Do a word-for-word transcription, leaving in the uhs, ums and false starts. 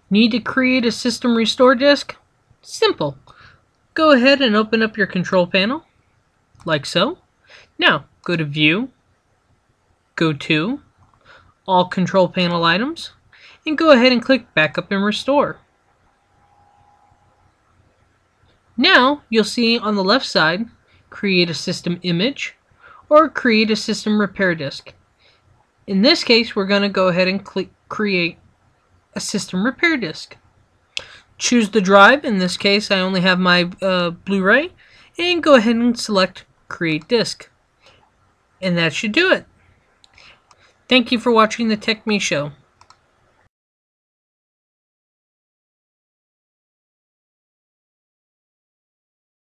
Need to create a system restore disk? Simple. Go ahead and open up your control panel, like so. Now, go to View, go to All Control Panel Items, and go ahead and click Backup and Restore. Now, you'll see on the left side, Create a System Image, or Create a System Repair Disk. In this case, we're going to go ahead and click Create a System Repair Disk. Choose the drive. In this case, I only have my uh, Blu-ray, and go ahead and select Create Disk. And that should do it. Thank you for watching the TechMe Show.